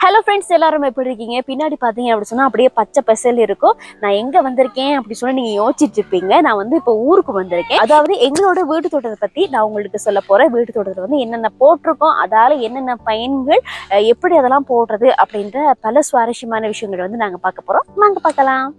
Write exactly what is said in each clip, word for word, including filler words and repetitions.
Hello friends, எல்லாரும் எப்படி இருக்கீங்க? பின்னாடி பார்த்தீங்க அப்படி சொன்னால் அப்படியே பச்சை பசல் இருக்கும். நான் எங்கே வந்திருக்கேன் அப்படி சொன்னால் நீங்கள் யோசிச்சுட்டு இருப்பீங்க. நான் வந்து இப்போ ஊருக்கு வந்திருக்கேன். அதாவது எங்களோட வீட்டு தோட்டத்தை பற்றி நான் உங்களுக்கு சொல்ல போகிறேன். வீட்டு தோட்டத்தில் வந்து என்னென்ன போட்டிருக்கோம், அதால் என்னென்ன பயன்கள், எப்படி அதெல்லாம் போடுறது அப்படின்ற பல சுவாரஸ்யமான விஷயங்கள் வந்து நாங்கள் பார்க்க போகிறோம். நாங்கள் பார்க்கலாம்.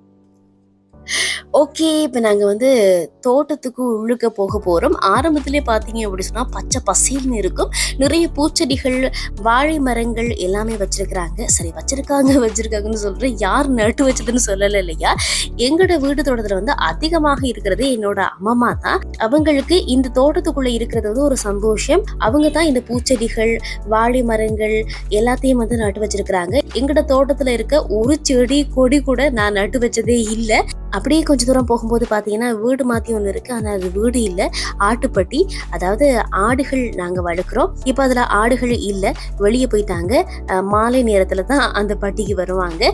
ஓகே, இப்போ நாங்கள் வந்து தோட்டத்துக்கு உள்ளுக்க போக போகிறோம். ஆரம்பத்திலே பார்த்தீங்க அப்படி சொன்னால் பச்சை பசேல்னு இருக்கும். நிறைய பூச்செடிகள், வாழை மரங்கள் எல்லாமே வச்சுருக்கிறாங்க. சரி, வச்சுருக்காங்க வச்சுருக்காங்கன்னு சொல்கிறேன், யார் நட்டு வச்சதுன்னு சொல்லலை இல்லையா? எங்களோட வீடு தோட்டத்தில் வந்து அதிகமாக இருக்கிறது என்னோட அம்மா தான். அவங்களுக்கு இந்த தோட்டத்துக்குள்ளே இருக்கிறது வந்து ஒரு சந்தோஷம். அவங்க தான் இந்த பூச்செடிகள், வாழை மரங்கள் எல்லாத்தையும் வந்து நட்டு வச்சிருக்கிறாங்க. எங்களோட தோட்டத்தில் இருக்க ஒரு செடி கொடி கூட நான் நட்டு வச்சதே இல்லை. அப்படியே கொஞ்சம் தூரம் போகும்போது பார்த்தீங்கன்னா வீடு மாற்றி ஒன்று இருக்குது. ஆனால் அது வீடு இல்லை, ஆட்டுப்பட்டி. அதாவது ஆடுகள் நாங்கள் வளர்க்குறோம். இப்போ அதில் ஆடுகள் இல்லை, வெளியே போயிட்டாங்க. மாலை நேரத்தில் தான் அந்த பட்டிக்கு வருவாங்க.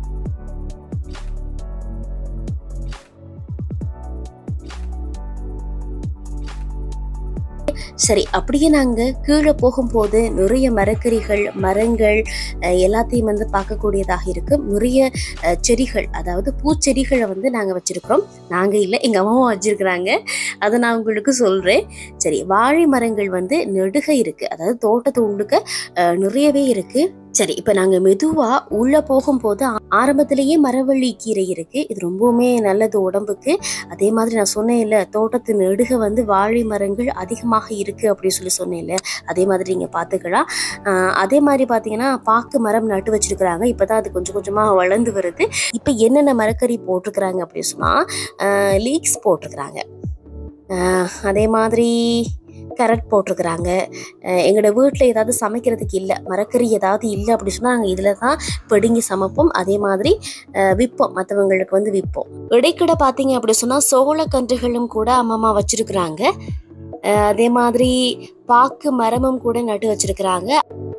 சரி, அப்படியே நாங்கள் கீழே போகும்போது நிறைய மரக்கறிகள், மரங்கள் எல்லாத்தையும் வந்து பார்க்கக்கூடியதாக இருக்கும். நிறைய செடிகள், அதாவது பூச்செடிகளை வந்து நாங்கள் வச்சுருக்கிறோம். நாங்கள் இல்லை, எங்கள் அம்மாவும் வச்சுருக்குறாங்க. அதை நான் உங்களுக்கு சொல்கிறேன். சரி, வாழை மரங்கள் வந்து நெடுக இருக்குது. அதாவது தோட்டத்து உள்ளுக்க நிறையவே இருக்குது. சரி, இப்போ நாங்கள் மெதுவாக உள்ளே போகும்போது ஆரம்பத்திலேயே மரவள்ளி கீரை இருக்குது. இது ரொம்பவுமே நல்லது உடம்புக்கு. அதே மாதிரி நான் சொன்னேன் இல்லை, தோட்டத்து நெடுக வந்து வாழை மரங்கள் அதிகமாக இருக்குது அப்படின்னு சொல்லி சொன்னேன் இல்லை, அதே மாதிரி நீங்கள் பார்த்துக்கலாம். அதே மாதிரி பார்த்தீங்கன்னா பாக்கு மரம் நட்டு வச்சுருக்குறாங்க. இப்போ தான் அது கொஞ்சம் கொஞ்சமாக வளர்ந்து வருது. இப்போ என்னென்ன மரக்கறி போட்டிருக்கிறாங்க அப்படின்னு சொன்னால் லீக்ஸ் போட்டிருக்கிறாங்க. அதே மாதிரி கேரட் போட்டிருக்கிறாங்க. எங்களோட வீட்டில் ஏதாவது சமைக்கிறதுக்கு இல்லை, மரக்கறி ஏதாவது இல்லை அப்படி சொன்னால் நாங்கள் இதில் தான் பிடுங்கி சமைப்போம். அதே மாதிரி விற்போம், மற்றவங்களுக்கு வந்து விற்போம். இடைக்கிட பார்த்தீங்க அப்படி சொன்னால் சோளக்கன்றுகளும் கூட அம்மா வச்சுருக்குறாங்க. அதே மாதிரி பாக்கு மரமும் கூட நட்டு வச்சிருக்கிறாங்க.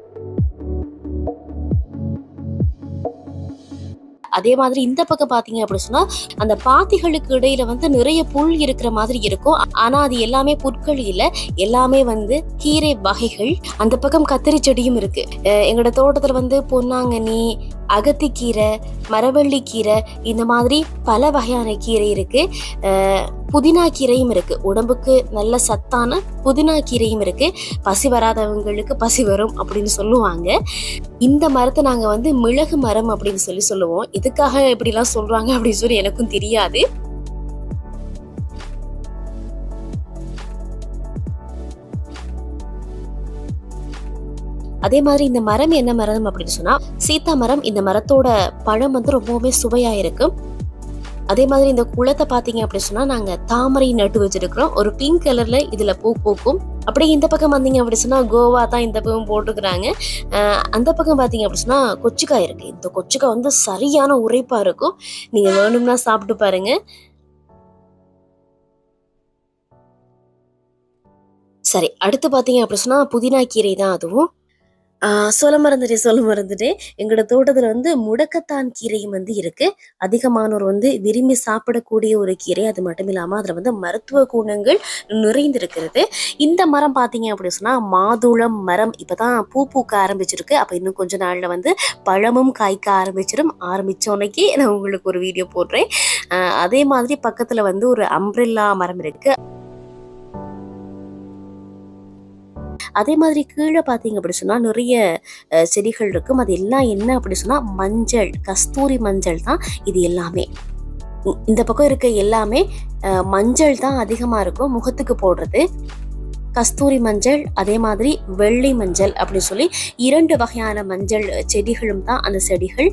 அதே மாதிரி இந்த பக்கம் பார்த்தீங்க அப்படி சொன்னா அந்த பாத்திகளுக்கு இடையில வந்து நிறைய புல் இருக்கிற மாதிரி இருக்கும். ஆனா அது எல்லாமே புற்கள் இல்லை, எல்லாமே வந்து கீரை வகைகள். அந்த பக்கம் கத்திரி செடியும் இருக்கு. எங்களோட தோட்டத்துல வந்து பொன்னாங்கண்ணி, அகத்திக்கீரை, மரவள்ளி கீரை, இந்த மாதிரி பல வகையான கீரை இருக்கு. புதினா கீரையும் இருக்கு. உடம்புக்கு நல்ல சத்தான புதினா கீரையும் இருக்கு. பசி வராதவங்களுக்கு பசி வரும் அப்படின்னு சொல்லுவாங்க. இந்த மரத்தை நாங்க வந்து மிளகு மரம் அப்படின்னு சொல்லி சொல்லுவோம். எதுக்காக இப்படி எல்லாம் சொல்றாங்க அப்படின்னு சொல்லி எனக்கும் தெரியாது. அதே மாதிரி இந்த மரம் என்ன மரம் அப்படின்னு சொன்னா சீத்தா மரம். இந்த மரத்தோட பழம் வந்து ரொம்பவுமே சுவையா இருக்கும். அதே மாதிரி இந்த குளத்தை பார்த்தீங்க அப்படி சொன்னா நாங்க தாமரை நட்டு வச்சிருக்கிறோம். ஒரு பிங்க் கலர்ல இதுல பூ பூக்கும். அப்படியே இந்த பக்கம் வந்தீங்க அப்படி சொன்னா கோவா தான் இந்த பக்கம் போட்டுக்கிறாங்க. அஹ் அந்த பக்கம் பார்த்தீங்க அப்படி சொன்னா கொச்சிக்காய் இருக்கு. இந்த கொச்சிக்காய் வந்து சரியான உரைப்பா இருக்கும். நீங்க வேணும்னா சாப்பிட்டு பாருங்க. சரி, அடுத்து பார்த்தீங்க அப்படி சொன்னா புதினா கீரை தான் அதுவும். ஆஹ் சொல்ல மறந்துட்டேன் சொல்ல மறந்துட்டேன் எங்களோட தோட்டத்துல வந்து முடக்கத்தான் கீரையும் வந்து இருக்கு. அதிகமானோர் வந்து விரும்பி சாப்பிடக்கூடிய ஒரு கீரை. அது மட்டும் இல்லாம அதுல வந்து மருத்துவ குணங்கள் நிறைந்திருக்கிறது. இந்த மரம் பாத்தீங்க அப்படி சொன்னா மாதுளம் மரம். இப்பதான் பூ பூக்க ஆரம்பிச்சிருக்கு. அப்ப இன்னும் கொஞ்ச நாள்ல வந்து பழமும் காய்க்க ஆரம்பிச்சிடும். ஆரம்பிச்சோன்னைக்கு நான் உங்களுக்கு ஒரு வீடியோ போடுறேன். ஆஹ் அதே மாதிரி பக்கத்துல வந்து ஒரு அம்ப்ரெல்லா மரம் இருக்கு. அதே மாதிரி கீழே பார்த்தீங்க அப்படி சொன்னா நிறைய செடிகள் இருக்கும். அது எல்லாம் என்ன அப்படி சொன்னா மஞ்சள், கஸ்தூரி மஞ்சள் தான் இது எல்லாமே. இந்த பக்கம் இருக்க எல்லாமே மஞ்சள் தான் அதிகமா இருக்கும் முகத்துக்கு போடுறது. கஸ்தூரி மஞ்சள், அதே மாதிரி வெள்ளை மஞ்சள் அப்படி சொல்லி இரண்டு வகையான மஞ்சள் செடிகளும் தான் அந்த செடிகள்.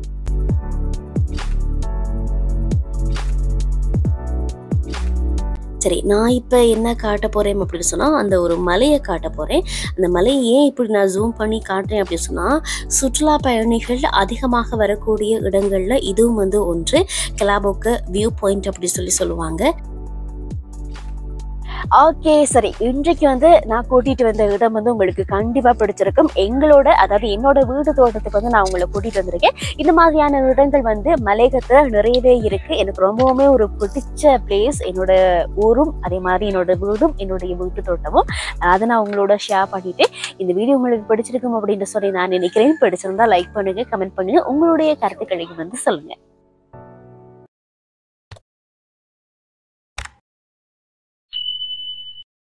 சரி, நான் இப்போ என்ன காட்ட போறேன் அப்படின்னு சொன்னா அந்த ஒரு மலையை காட்ட போறேன். அந்த மலையை ஏன் இப்படி நான் ஜூம் பண்ணி காட்டுறேன் அப்படின்னு சொன்னா சுற்றுலா பயணிகள் அதிகமாக வரக்கூடிய இடங்கள்ல இதுவும் வந்து ஒன்று. கிளாபோக்க வியூ பாயிண்ட் அப்படி சொல்லி சொல்லுவாங்க. ஓகே சரி, இன்றைக்கு வந்து நான் கூட்டிட்டு வந்த இடம் வந்து உங்களுக்கு கண்டிப்பா பிடிச்சிருக்கும். எங்களோட அதாவது என்னோட வீடு தோட்டத்துக்கு வந்து நான் உங்களை கூட்டிட்டு வந்திருக்கேன். இந்த மாதிரியான இடங்கள் வந்து மலையகத்துல நிறையவே இருக்கு. எனக்கு ரொம்பவுமே ஒரு பிடிச்ச பிளேஸ் என்னோட ஊரும், அதே மாதிரி என்னோட வீடும், என்னுடைய வீட்டு தோட்டமும். அதை நான் உங்களோட ஷேர் பண்ணிட்டு இந்த வீடியோ உங்களுக்கு பிடிச்சிருக்கும் அப்படின்னு சொல்லி நான் நினைக்கிறேன். பிடிச்சிருந்தா லைக் பண்ணுங்க, கமெண்ட் பண்ணுங்க, உங்களுடைய கருத்துக்களையும் வந்து சொல்லுங்க.